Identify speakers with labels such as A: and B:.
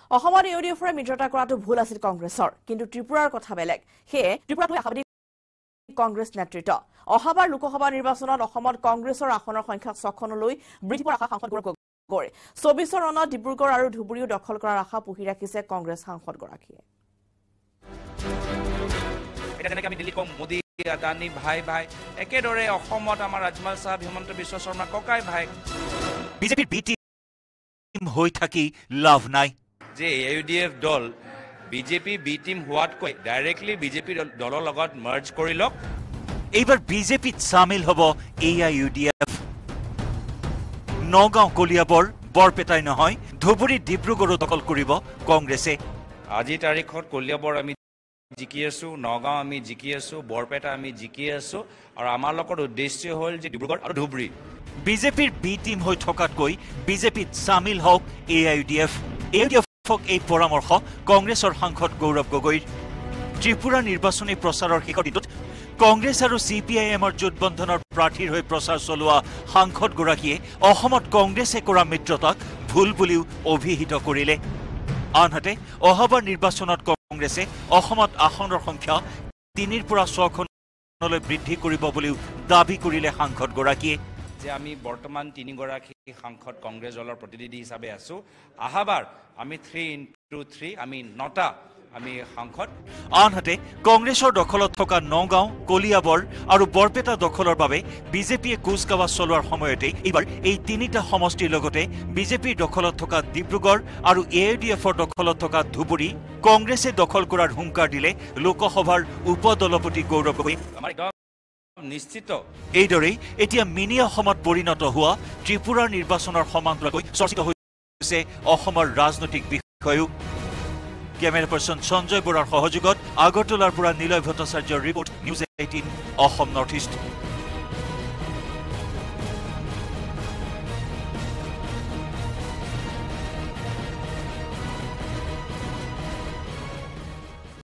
A: অসমত ইউডিএফৰে মিত্ৰতা কৰাটো ভুল আছিল কংগ্ৰেছৰ কিন্তু ত্ৰিপুৰাৰ কথা বেলেগ সেয়ে ত্ৰিপুৰাত আশাবাদী কংগ্ৰেছ নেতৃত্ব অহাবাৰ লোকসভা নিৰ্বাচনত অসমত কংগ্ৰেছৰ আসনৰ সংখ্যা 6 লৈ বৃদ্ধি পোৱাৰ আশা সাংসদ গৌৰৱ গগৈ 24 ৰনত ডিব্ৰুগড় আৰু ধুবুৰীও দখল কৰাৰ আশা পুহি ৰাখিছে কংগ্ৰেছ সাংসদ গৰাকীয়ে
B: এটা যেনেকৈ আমি দিল্লী কম মোদী আদানী ভাই ভাই একেদৰে অসমত আমাৰ ৰাজমাল সাহেব হিমন্ত বিশ্ব শৰ্মা ককাই ভাই
C: বিজেপিৰ বি টিম হৈ থাকি লাভ নাই
B: যে AIUDF দল বিজেপি বি টিম হোৱাতকৈ ডাইৰেক্টলি বিজেপি দলৰ লগত মাৰ্জ কৰি লওক
C: এইবাৰ বিজেপিত সামিল হ'ব AIUDF নগাঁও কলিয়াবৰ বৰপেটাই নহয় ধুবুৰী ডিব্ৰুগড় দখল কৰিব কংগ্ৰেছে
B: আজি তাৰিখত কলিয়াবৰ আমি জিকি আছো নগাঁও আমি জিকি আছো বৰপেটা আমি জিকি আছো আৰু আমাৰ লগত উদ্দেশ্য হ'ল যে ডিব্ৰুগড় আৰু ধুবুৰী
C: বিজেপিৰ বি টিম হৈ থকাতকৈ বিজেপিত সামিল হওক AIUDF এই পৰামৰ্শ কংগ্ৰেছৰ সাংসদ গৌৰৱ গগৈৰ ত্ৰিপুৰা নিৰ্বাচনী প্ৰচাৰৰ শেষৰ দিনটোত কংগ্ৰেছ আৰু CPIMৰ জোটবন্ধনৰ প্ৰাৰ্থীৰ হৈ প্ৰচাৰ চলোৱা সাংসদ গৰাকীয়ে অসমত কংগ্ৰেছে কৰা মিত্ৰতাক ভুল বুলিও অভিহিত কৰিলে আনহাতে অহাবাৰ নিৰ্বাচনত কংগ্ৰেছে অসমত আসনৰ সংখ্যা 3 পৰা 6খনলৈ বৃদ্ধি কৰিব বুলিও দাবী কৰিলে সাংসদ গৰাকীয়ে
B: যে আমি বৰ্তমান 3 গৰাকী সাংসদ কংগ্ৰেছ দলৰ প্ৰতিনিধি হিচাপে আছো আহাবাৰ আমি 3x3 আমি 9টা আমি সাংসদ
C: আনহাতে কংগ্ৰেছৰ দখলত থকা নগাঁও কলিয়াবৰ আৰু বৰপেটা দখলৰ বাবে বিজেপিয়ে কুচকাৱাজ চলোৱাৰ সময়তে এইবাৰ এই 3টা সমষ্টিৰ লগতে বিজেপিৰ দখলত থকা ডিব্ৰুগড় আৰু AIUDFৰ দখলত থকা ধুবুৰী কংগ্ৰেছে দখল কৰাৰ হুংকাৰ দিলে লোকসভাৰ উপদলপতি গৌৰৱ গগৈ
B: নিশ্চিত
C: এইদৰেই এতিয়া মিনি অসমত পৰিণত হোৱা ত্ৰিপুৰাৰ নিৰ্বাচনৰ সমান্তৰালকৈ চৰ্চিত হৈছে অসমৰ ৰাজনৈতিক বিষয়ও কেমেৰা পাৰ্চন সঞ্জয় বৰাৰ সহযোগত আগৰতলাৰ পৰা নিলয় ভট্টাচাৰ্যৰ report news 18 Assam north east